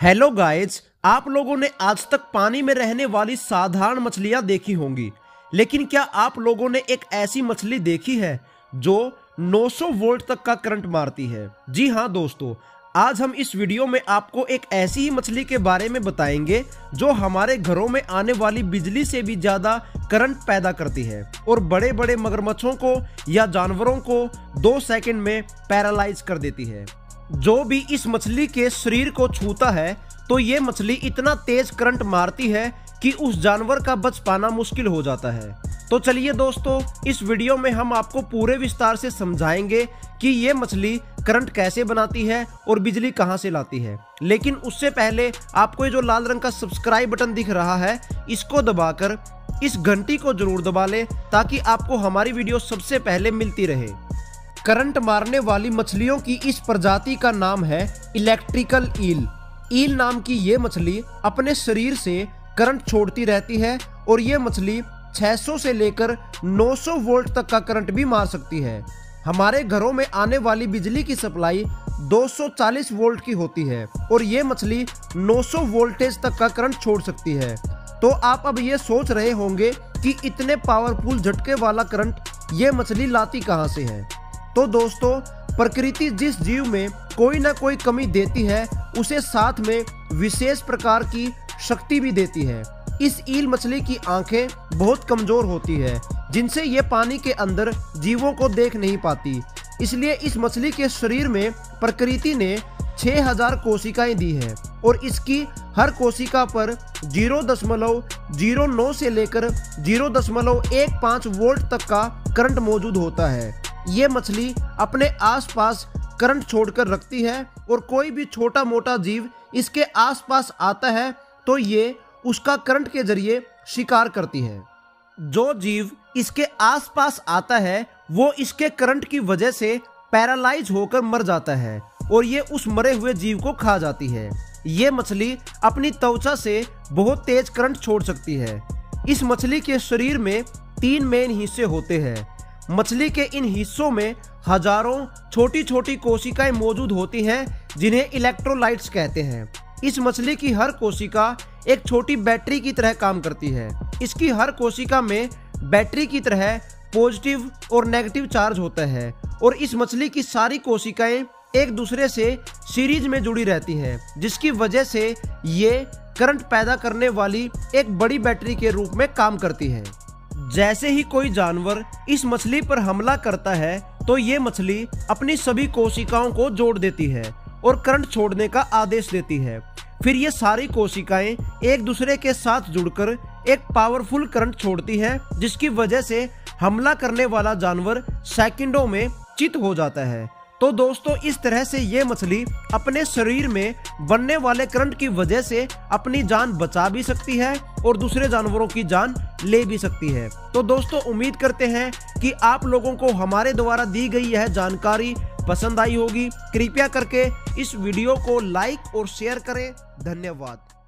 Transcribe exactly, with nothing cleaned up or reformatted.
Hello guys, आप लोगों ने आज तक पानी में रहने वाली साधारण मछलियां देखी होंगी, लेकिन क्या आप लोगों ने एक ऐसी मछली देखी है जो नौ सौ वोल्ट तक का करंट मारती है? जी हाँ दोस्तों, आज हम इस वीडियो में आपको एक ऐसी ही मछली के बारे में बताएंगे जो हमारे घरों में आने वाली बिजली से भी ज्यादा करंट पैदा करती है और बड़े बड़े मगरमच्छों को या जानवरों को दो सेकंड में पैरालाइज कर देती है। जो भी इस मछली के शरीर को छूता है तो ये मछली इतना तेज करंट मारती है कि उस जानवर का बच पाना मुश्किल हो जाता है। तो चलिए दोस्तों, इस वीडियो में हम आपको पूरे विस्तार से समझाएंगे कि ये मछली करंट कैसे बनाती है और बिजली कहां से लाती है। लेकिन उससे पहले आपको ये जो लाल रंग का सब्सक्राइब बटन दिख रहा है, इसको दबाकर इस घंटी को जरूर दबा लें ताकि आपको हमारी वीडियो सबसे पहले मिलती रहे। करंट मारने वाली मछलियों की इस प्रजाति का नाम है इलेक्ट्रिकल ईल। ईल नाम की ये मछली अपने शरीर से करंट छोड़ती रहती है और ये मछली छह सौ से लेकर नौ सौ वोल्ट तक का करंट भी मार सकती है। हमारे घरों में आने वाली बिजली की सप्लाई दो सौ चालीस वोल्ट की होती है और ये मछली नौ सौ वोल्टेज तक का करंट छोड़ सकती है। तो आप अब ये सोच रहे होंगे कि इतने पावरफुल झटके वाला करंट ये मछली लाती कहां से है। तो दोस्तों, प्रकृति जिस जीव में कोई ना कोई कमी देती है उसे साथ में विशेष प्रकार की शक्ति भी देती है। इस ईल मछली की आंखें बहुत कमजोर होती है जिनसे ये पानी के अंदर जीवों को देख नहीं पाती। इसलिए इस मछली के शरीर में प्रकृति ने छह हज़ार कोशिकाएं दी है और इसकी हर कोशिका पर जीरो दशमलव जीरो नौ से लेकर जीरो दशमलव एक पाँच वोल्ट तक का करंट मौजूद होता है। ये मछली अपने आसपास करंट छोड़कर रखती है और कोई भी छोटा मोटा जीव इसके आसपास आता है तो ये उसका करंट के जरिए शिकार करती है। जो जीव इसके आसपास आता है वो इसके करंट की वजह से पैरालाइज होकर मर जाता है और ये उस मरे हुए जीव को खा जाती है। ये मछली अपनी त्वचा से बहुत तेज करंट छोड़ सकती है। इस मछली के शरीर में तीन मेन हिस्से होते हैं। मछली के इन हिस्सों में हजारों छोटी छोटी कोशिकाएं मौजूद होती हैं जिन्हें इलेक्ट्रोलाइट्स कहते हैं। इस मछली की हर कोशिका एक छोटी बैटरी की तरह काम करती है। इसकी हर कोशिका में बैटरी की तरह पॉजिटिव और नेगेटिव चार्ज होता है और इस मछली की सारी कोशिकाएं एक दूसरे से सीरीज में जुड़ी रहती हैं, जिसकी वजह से ये करंट पैदा करने वाली एक बड़ी बैटरी के रूप में काम करती है। जैसे ही कोई जानवर इस मछली पर हमला करता है तो ये मछली अपनी सभी कोशिकाओं को जोड़ देती है और करंट छोड़ने का आदेश देती है। फिर ये सारी कोशिकाएं एक दूसरे के साथ जुड़कर एक पावरफुल करंट छोड़ती है, जिसकी वजह से हमला करने वाला जानवर सेकंडों में चित हो जाता है। तो दोस्तों, इस तरह से ये मछली अपने शरीर में बनने वाले करंट की वजह से अपनी जान बचा भी सकती है और दूसरे जानवरों की जान ले भी सकती है। तो दोस्तों, उम्मीद करते हैं कि आप लोगों को हमारे द्वारा दी गई यह जानकारी पसंद आई होगी। कृपया करके इस वीडियो को लाइक और शेयर करें। धन्यवाद।